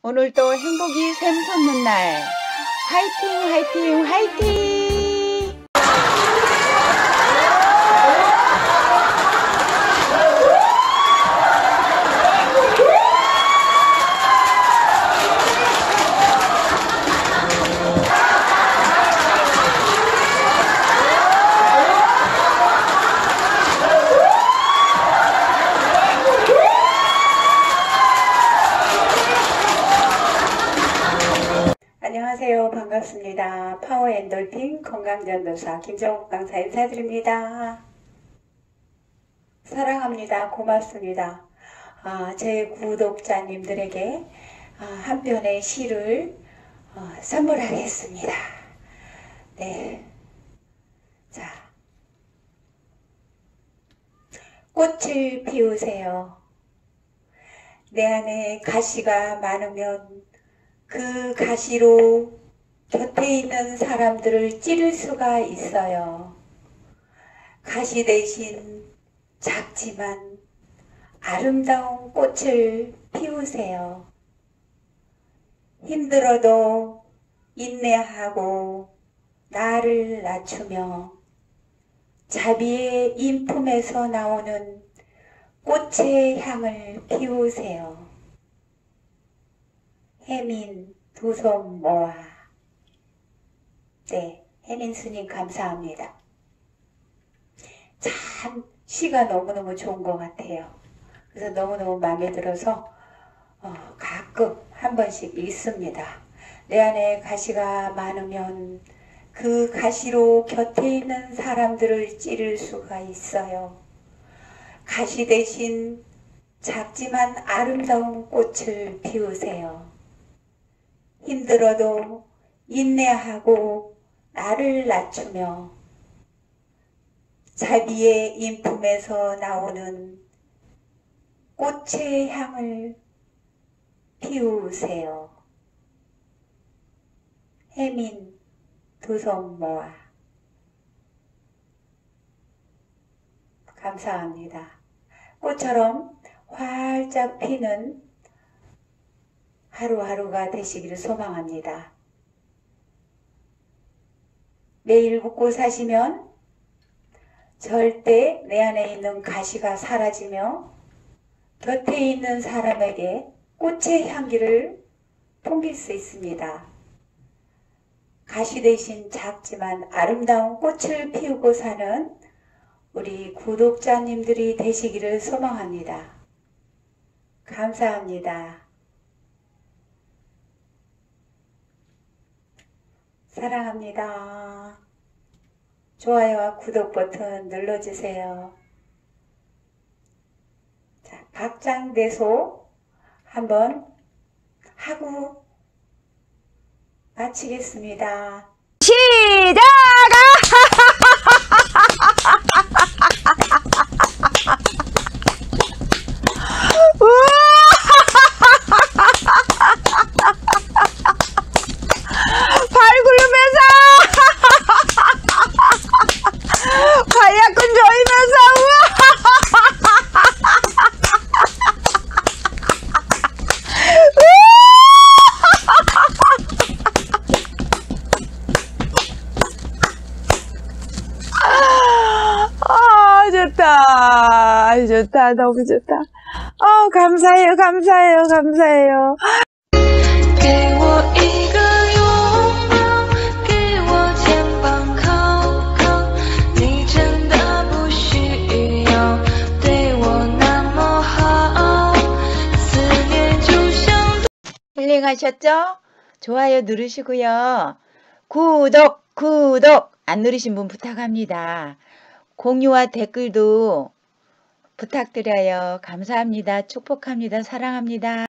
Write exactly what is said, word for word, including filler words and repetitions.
오늘도 행복이 샘솟는 날 화이팅 화이팅 화이팅. 안녕하세요. 반갑습니다. 파워 엔돌핀 건강전도사 김정욱 강사 인사드립니다. 사랑합니다. 고맙습니다. 아, 제 구독자님들에게 아, 한 편의 시를 어, 선물하겠습니다. 네. 자, 꽃을 피우세요. 내 안에 가시가 많으면 그 가시로 곁에 있는 사람들을 찌를 수가 있어요. 가시 대신 작지만 아름다운 꽃을 피우세요. 힘들어도 인내하고 나를 낮추며 자비의 인품에서 나오는 꽃의 향을 피우세요. 혜민 두 손 모아. 네, 혜민 스님 감사합니다. 참 시가 너무너무 좋은 것 같아요. 그래서 너무너무 마음에 들어서 어, 가끔 한 번씩 읽습니다. 내 안에 가시가 많으면 그 가시로 곁에 있는 사람들을 찌를 수가 있어요. 가시 대신 작지만 아름다운 꽃을 피우세요. 힘들어도 인내하고 나를 낮추며 자비의 인품에서 나오는 꽃의 향을 피우세요. 혜민 두 손 모아. 감사합니다. 꽃처럼 활짝 피는 하루하루가 되시기를 소망합니다. 매일 웃고 사시면 절대 내 안에 있는 가시가 사라지며 곁에 있는 사람에게 꽃의 향기를 풍길 수 있습니다. 가시 대신 작지만 아름다운 꽃을 피우고 사는 우리 구독자님들이 되시기를 소망합니다. 감사합니다. 사랑합니다. 좋아요와 구독 버튼 눌러주세요. 자, 박장대소 한번 하고 마치겠습니다. 시작! 발 굴르면서 발약근 조이면서 아 좋다. 아이 좋다. 너무 좋다. 어 감사해요. 감사해요. 감사해요. 给我一个拥抱，给我肩膀靠靠，你真的不需要对我那么好，思念就像 힐링하셨죠? 좋아요 누르시고요. 구독 구독 안 누르신 분 부탁합니다. 공유와 댓글도 부탁드려요. 감사합니다. 축복합니다. 사랑합니다.